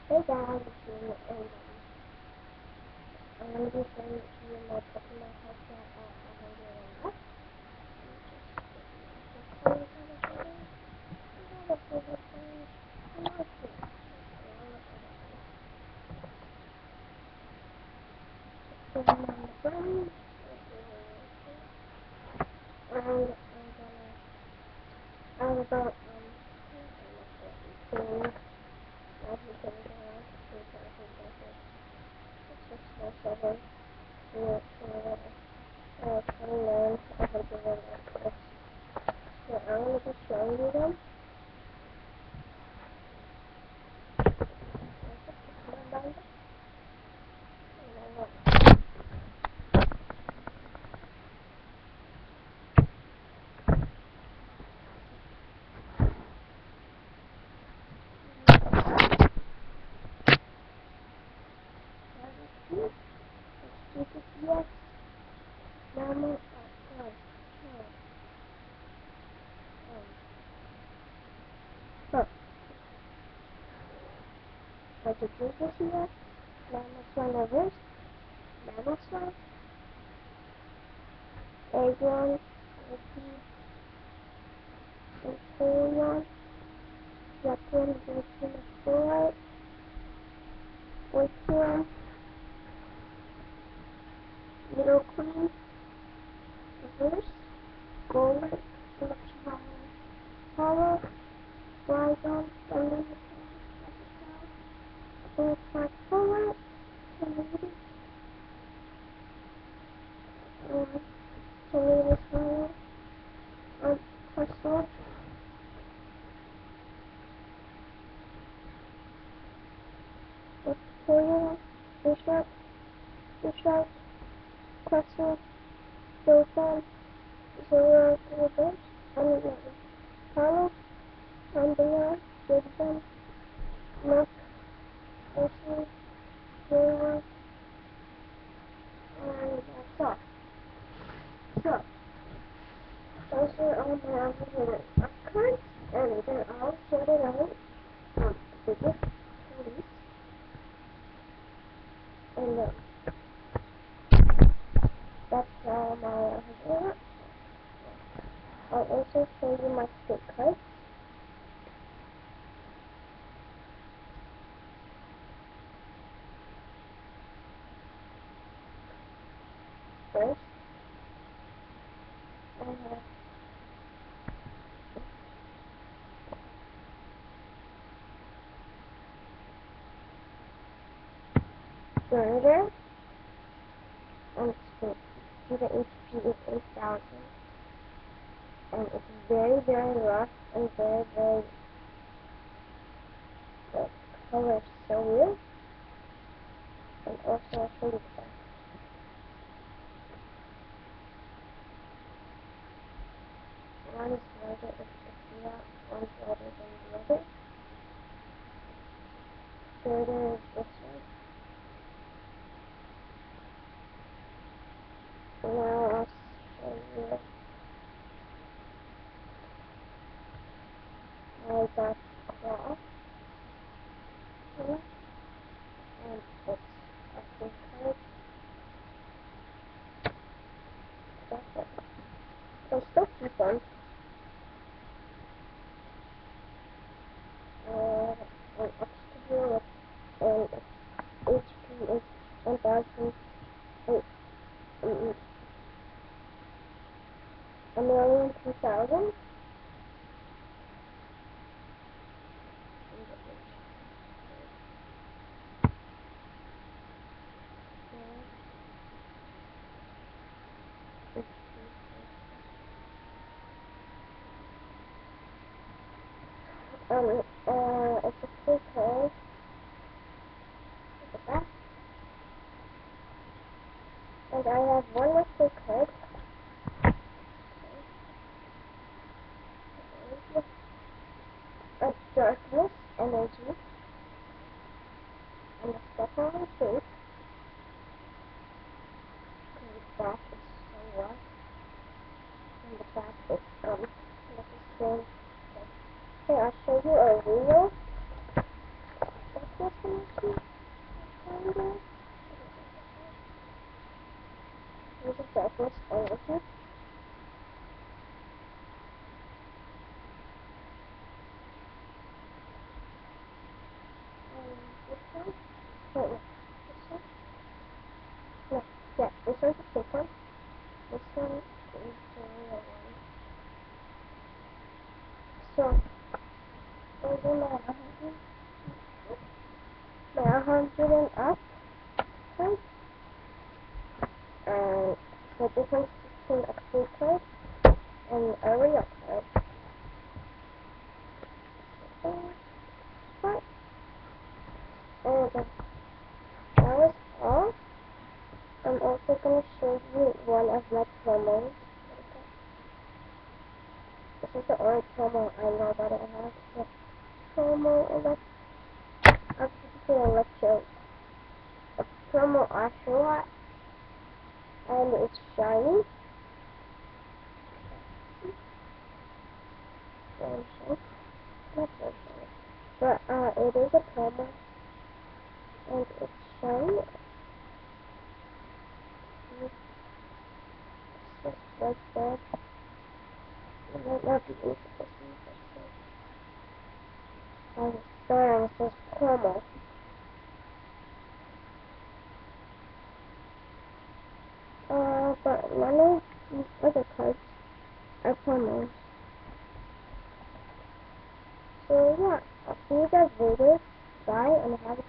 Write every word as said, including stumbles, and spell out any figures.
Hey guys, it's me, and um, I'm going to be showing you my Pokemon cards that are already unlocked. Let me just get you the code of the game. I'm not sure. Pokemon on the ground. And I'm gonna, I'm about, um, thirteen, everything around, two thousand dollars, six four seven, four four, uh, twenty-nine, one hundred six. So I'm going to be showing you them. Yes, Mama, oh, no, no, um, look, like the Jesus here, Mama Son of this, Mama Son, Egon, Ricky, Imperial, Jacqueline, Jason, Floyd, Wickham, Little Queen, Reverse, Golden, Electron, Hollow, Rhydon, Thunder, Full Black Forward, Community, and Tomato Smile, and Crystal, Victoria, Bishop, Bishop, Crystal, Dothan, Zero, Reverse, and Carlos, Andrea, Gibson, Nick, Ashley, Zero, and that's all. So, those are all my other cards, and they're all sorted out on the biggest police, and uh, that's all my other. I'll also show you my stick cards. First, I have Burger, and it's the, the H P is eight thousand, and it's very, very rough, and very, very, the color is so weird, and also I'll show you the back. One is larger than the other, one's larger than the other. Third is this one. Now I'll show you my back claw here, and it's a full card. That's it. So still keep them. And an extra and H P is one thousand eight, mm, a million two thousand. Um, uh, it's a full card. Look at that. And I have one more full card. A darkness energy. And the second one too. And the back is so rough. And the back is, um, like a skin. Okay, I'll show you a real. That's it. This is darkness energy. Um, this one? Wait, no. This one? No. Yeah, this one's a pink one. This one is the real one. So, over my one hundred, my one hundred and up, right? And the difference between a blue card and a real card. What? And that was all. I'm also going to show you one of my promos. This is the only promo I know that I have. The promo elect I'm the electro. A promo Oshawott, and it's shiny. Very shiny. Not so shiny. But uh, it is a promo, and it's shiny. It's just like that. It might not be easy to see, but I'm sorry, it says promo. Uh, but none of these other cards are promos. So yeah, I'll see you guys later. Bye, and have a